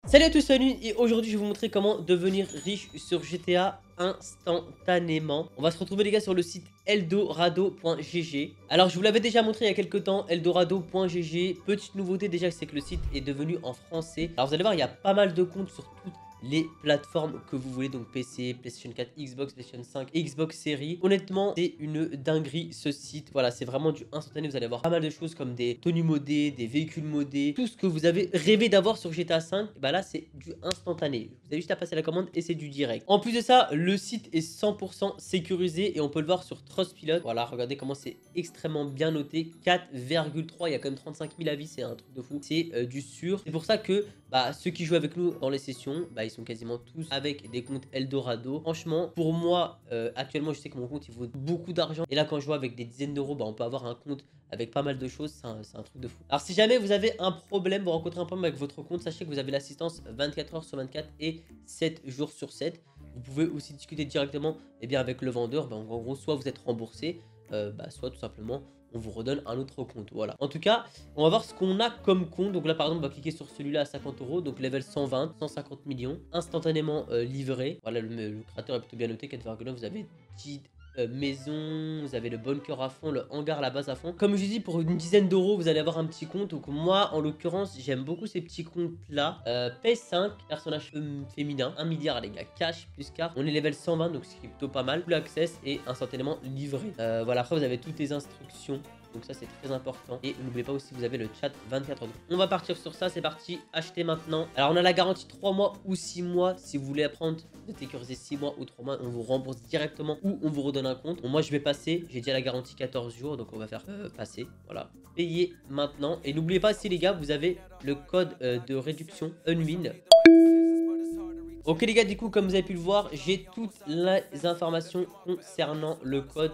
Salut à tous, salut, et aujourd'hui je vais vous montrer comment devenir riche sur GTA instantanément. On va se retrouver les gars sur le site eldorado.gg. Alors je vous l'avais déjà montré il y a quelques temps, eldorado.gg. Petite nouveauté déjà, c'est que le site est devenu en français. Alors vous allez voir, il y a pas mal de comptes sur toutes les plateformes que vous voulez, donc PC, PlayStation 4, Xbox, PlayStation 5, Xbox Series. Honnêtement, c'est une dinguerie ce site. Voilà, c'est vraiment du instantané. Vous allez avoir pas mal de choses comme des tenues modées, des véhicules modés, tout ce que vous avez rêvé d'avoir sur GTA 5. Bah là, c'est du instantané. Vous avez juste à passer la commande et c'est du direct. En plus de ça, le site est 100% sécurisé et on peut le voir sur Trustpilot. Voilà, regardez comment c'est extrêmement bien noté. 4,3, il y a quand même 35 000 avis, c'est un truc de fou. C'est du sûr. C'est pour ça que ceux qui jouent avec nous dans les sessions, ils sont quasiment tous avec des comptes Eldorado. Franchement, pour moi, actuellement, je sais que mon compte, il vaut beaucoup d'argent. Et là, quand je joue avec des dizaines d'euros, on peut avoir un compte avec pas mal de choses. C'est un truc de fou. Alors, si jamais vous avez un problème, vous rencontrez un problème avec votre compte, sachez que vous avez l'assistance 24 heures sur 24 et 7 jours sur 7. Vous pouvez aussi discuter directement avec le vendeur. En gros, soit vous êtes remboursé, soit tout simplement on vous redonne un autre compte. Voilà. En tout cas, on va voir ce qu'on a comme compte. Donc là, par exemple, on va cliquer sur celui-là à 50 euros. Donc level 120, 150 millions, instantanément livré. Voilà, le créateur est plutôt bien noté, 4,9. Vous avez 10 maison, vous avez le bunker à fond, le hangar, la base à fond. Comme je dis, pour une dizaine d'euros, vous allez avoir un petit compte. Donc moi, en l'occurrence, j'aime beaucoup ces petits comptes-là. PS5, personnage féminin, 1 milliard les gars, cash plus carte. On est level 120, donc ce qui est plutôt pas mal. Full access et instantanément livré. Voilà, après vous avez toutes les instructions. Donc ça c'est très important. Et n'oubliez pas aussi, vous avez le chat 24 heures. On va partir sur ça, c'est parti, acheter maintenant. Alors on a la garantie 3 mois ou 6 mois. Si vous voulez apprendre de sécuriser 6 mois ou 3 mois, on vous rembourse directement ou on vous redonne un compte. Bon, moi je vais passer, j'ai déjà la garantie 14 jours, donc on va faire passer. Voilà, payer maintenant. Et n'oubliez pas, si les gars, vous avez le code de réduction Unwin. Ok les gars, du coup comme vous avez pu le voir, j'ai toutes les informations concernant le code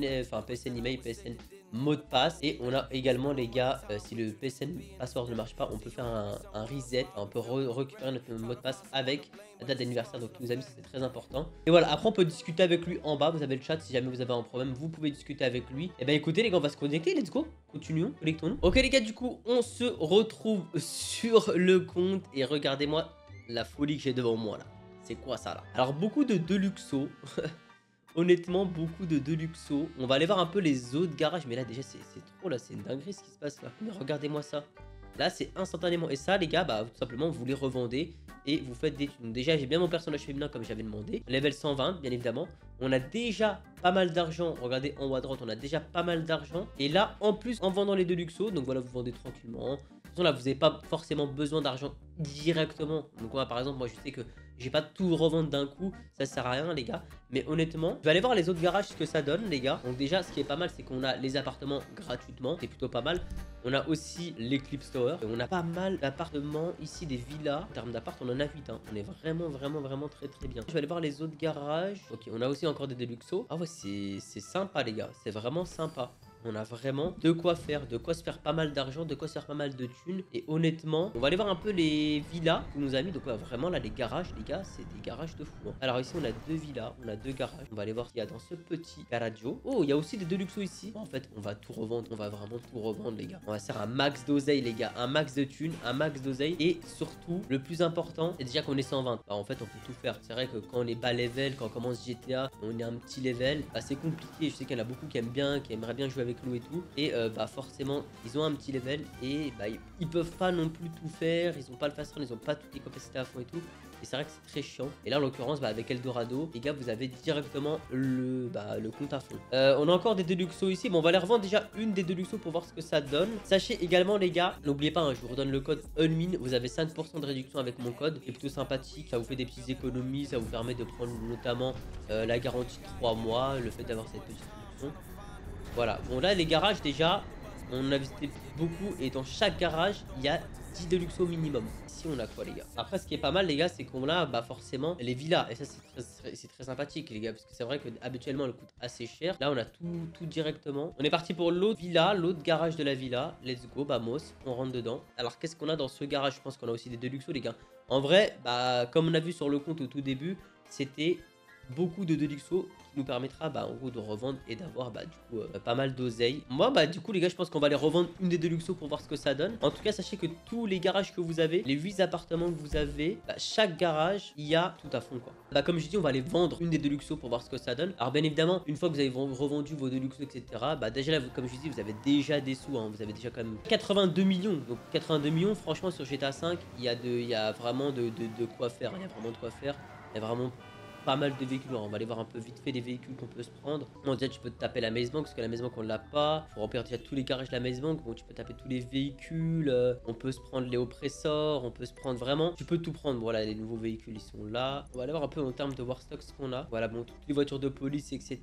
PSN email, PSN mot de passe. Et on a également les gars, si le PSN password ne marche pas, on peut faire un reset, on peut récupérer notre mot de passe avec la date d'anniversaire. Donc tous nos amis, c'est très important. Et voilà, après on peut discuter avec lui en bas, vous avez le chat, si jamais vous avez un problème, vous pouvez discuter avec lui. Et écoutez les gars, on va se connecter, let's go, continuons, connectons-nous. Ok les gars, du coup on se retrouve sur le compte et regardez-moi la folie que j'ai devant moi là. C'est quoi ça là? Alors beaucoup de Deluxo. Honnêtement, beaucoup de Deluxo. On va aller voir un peu les autres garages. Mais là déjà c'est trop là. C'est une dinguerie ce qui se passe là. Mais regardez-moi ça. Là c'est instantanément. Et ça les gars, tout simplement vous les revendez. Et vous faites des thunes. Déjà j'ai bien mon personnage féminin comme j'avais demandé. Level 120 bien évidemment. On a déjà pas mal d'argent. Regardez en haut à droite, on a déjà pas mal d'argent. Et là en plus en vendant les Deluxo. Donc voilà, vous vendez tranquillement. De toute façon, là, vous n'avez pas forcément besoin d'argent directement. Donc, moi, par exemple, moi, je sais que j'ai pas tout revendre d'un coup. Ça sert à rien, les gars. Mais honnêtement, je vais aller voir les autres garages, ce que ça donne, les gars. Donc, déjà, ce qui est pas mal, c'est qu'on a les appartements gratuitement. C'est plutôt pas mal. On a aussi l'Eclipse Tower. Et on a pas mal d'appartements ici, des villas. En termes d'appart, on en a 8. Hein. On est vraiment très bien. Je vais aller voir les autres garages. Ok, on a aussi encore des Deluxo. Ah ouais, c'est sympa, les gars. C'est vraiment sympa. On a vraiment de quoi faire, de quoi se faire pas mal d'argent, de quoi se faire pas mal de thunes. Et honnêtement, on va aller voir un peu les villas qu'on nous a mis. Donc vraiment là, les garages, les gars, c'est des garages de fou. Hein. Alors ici, on a 2 villas, on a 2 garages. On va aller voir ce qu'il y a dans ce petit garaggio. Oh, il y a aussi des Deluxo ici. En fait, on va tout revendre, on va vraiment tout revendre, les gars. On va faire un max d'oseille, les gars. Un max de thunes, un max d'oseille. Et surtout, le plus important, c'est déjà qu'on est 120. En fait, on peut tout faire. C'est vrai que quand on est bas level, quand on commence GTA, on est un petit level, c'est compliqué. Je sais qu'il y en a beaucoup qui aiment bien, qui aimeraient bien jouer avec nous et tout. Et forcément, ils ont un petit level et ils peuvent pas non plus tout faire. Ils ont pas le fast run, ils ont pas toutes les capacités à fond et tout. Et c'est vrai que c'est très chiant. Et là, en l'occurrence, avec Eldorado, les gars, vous avez directement le compte à fond. On a encore des Deluxo ici. Bon, on va aller revendre déjà une des Deluxo pour voir ce que ça donne. Sachez également, les gars, n'oubliez pas, hein, je vous redonne le code UNMIN. Vous avez 5% de réduction avec mon code. C'est plutôt sympathique. Ça vous fait des petites économies. Ça vous permet de prendre notamment la garantie 3 mois. Le fait d'avoir cette petite réduction. Voilà, bon là les garages déjà, on a visité beaucoup et dans chaque garage, il y a 10 Deluxo minimum. Ici on a quoi les gars? Après ce qui est pas mal les gars, c'est qu'on a forcément les villas. Et ça c'est très sympathique les gars, parce que c'est vrai que habituellement elle coûte assez cher. Là on a tout directement. On est parti pour l'autre villa, l'autre garage de la villa. Let's go, vamos, on rentre dedans. Alors qu'est-ce qu'on a dans ce garage? Je pense qu'on a aussi des Deluxo les gars. En vrai, comme on a vu sur le compte au tout début, c'était beaucoup de Deluxo qui nous permettra en gros de revendre et d'avoir du coup pas mal d'oseille. Moi du coup les gars je pense qu'on va aller revendre une des Deluxo pour voir ce que ça donne. En tout cas sachez que tous les garages que vous avez, les 8 appartements que vous avez, chaque garage il y a tout à fond quoi. Comme je dis on va aller vendre une des Deluxo pour voir ce que ça donne. Alors bien évidemment une fois que vous avez revendu vos Deluxo etc. Déjà là comme je dis vous avez déjà des sous hein. Vous avez déjà quand même 82 millions. Donc 82 millions franchement sur GTA 5 il y a vraiment de quoi faire. Il y a vraiment de quoi faire. Il y a vraiment pas mal de véhicules. On va aller voir un peu vite fait les véhicules qu'on peut se prendre. Bon, déjà, tu peux te taper la Maze Bank parce que la Maze Bank, on l'a pas. Faut remplir déjà tous les garages de la Maze Bank. Bon, tu peux taper tous les véhicules. On peut se prendre les oppressors. On peut se prendre vraiment. Tu peux tout prendre. Voilà, les nouveaux véhicules, ils sont là. On va aller voir un peu en termes de Warstock ce qu'on a. Voilà, bon, toutes les voitures de police, etc.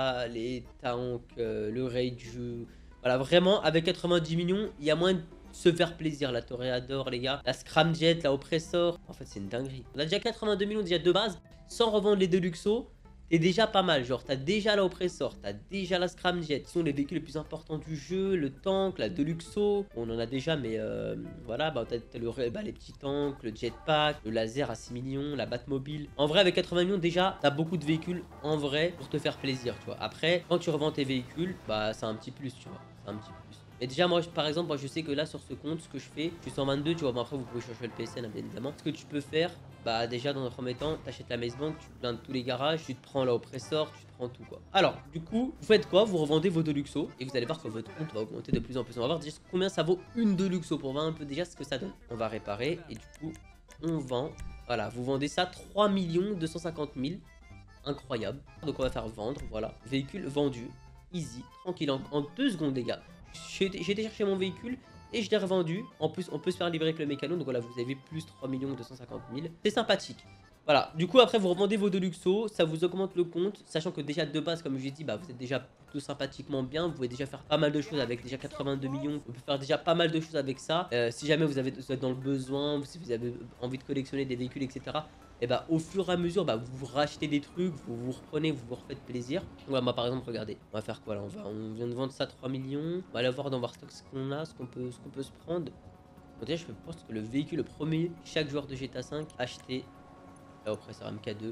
Les tanks, le Rage. Voilà, vraiment, avec 90 millions, il y a moins de se faire plaisir. La Toréador, les gars. La Scramjet, la Oppressor. En fait, c'est une dinguerie. On a déjà 82 millions déjà de base. Sans revendre les Deluxo, t'es déjà pas mal. Genre, t'as déjà la Oppressor, t'as déjà la Scramjet, qui sont les véhicules les plus importants du jeu. Le tank, la Deluxo. On en a déjà, mais voilà. T'as les petits tanks, le jetpack, le laser à 6 millions, la Batmobile. En vrai, avec 80 millions, déjà, t'as beaucoup de véhicules en vrai pour te faire plaisir, tu vois. Après, quand tu revends tes véhicules, c'est un petit plus, tu vois. C'est un petit plus. Et déjà moi par exemple je sais que là sur ce compte ce que je fais, je suis 122 tu vois, bon après vous pouvez chercher le PSN bien évidemment. Ce que tu peux faire, déjà dans un premier temps, t'achètes la Maze Bank, tu blindes tous les garages, tu te prends la Oppressor, tu te prends tout quoi. Alors du coup, vous faites quoi? Vous revendez vos Deluxo et vous allez voir que votre compte va augmenter de plus en plus. On va voir déjà combien ça vaut une Deluxo pour voir un peu déjà ce que ça donne. On va réparer et du coup on vend. Voilà, vous vendez ça 3 250 000. Incroyable. Donc on va faire vendre, voilà. Véhicule vendu, easy, tranquille, en 2 secondes les gars. J'ai été chercher mon véhicule et je l'ai revendu. En plus, on peut se faire livrer avec le mécano. Donc voilà, vous avez plus 3 250 000. C'est sympathique. Voilà, du coup après vous revendez vos Deluxo, ça vous augmente le compte, sachant que déjà de base comme j'ai dit, vous êtes déjà plutôt sympathiquement bien, vous pouvez déjà faire pas mal de choses avec déjà 82 millions, vous pouvez faire déjà pas mal de choses avec ça. Si jamais vous êtes dans le besoin, si vous avez envie de collectionner des véhicules etc. Et au fur et à mesure, vous rachetez des trucs, vous reprenez, vous vous refaites plaisir. Ouais, moi par exemple, regardez, on va faire quoi là, on vient de vendre ça 3 millions, on va aller voir dans Warstock ce qu'on a, ce qu'on peut se prendre. Bon, déjà, je pense que le véhicule, le premier, chaque joueur de GTA 5 acheté la Oppressor MK2.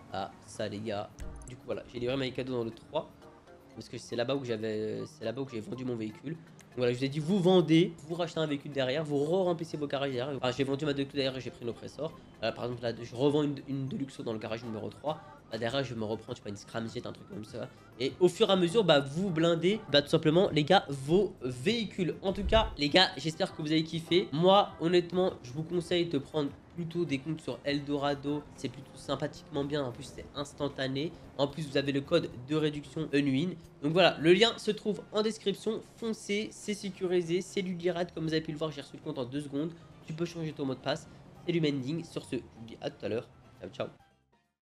Ça les gars. Du coup voilà, j'ai livré ma MK2 dans le 3. Parce que c'est là-bas où j'ai vendu mon véhicule. Donc voilà, je vous ai dit, vous vendez, vous rachetez un véhicule derrière, vous remplissez vos garages derrière. Enfin, j'ai vendu ma Deluxo derrière et j'ai pris l'Oppressor. Par exemple, là, je revends une Deluxo dans le garage numéro 3. Derrière, je me reprends, je sais pas, une Scramjet, un truc comme ça. Et au fur et à mesure, vous blindez, tout simplement, les gars, vos véhicules. En tout cas, les gars, j'espère que vous avez kiffé. Moi, honnêtement, je vous conseille de prendre plutôt des comptes sur Eldorado. C'est plutôt sympathiquement bien. En plus, c'est instantané. En plus, vous avez le code de réduction Unwin. Donc voilà, le lien se trouve en description. Foncez, c'est sécurisé, c'est du direct. Comme vous avez pu le voir, j'ai reçu le compte en 2 secondes. Tu peux changer ton mot de passe. C'est du mending. Sur ce, je vous dis à tout à l'heure. Ciao, ciao.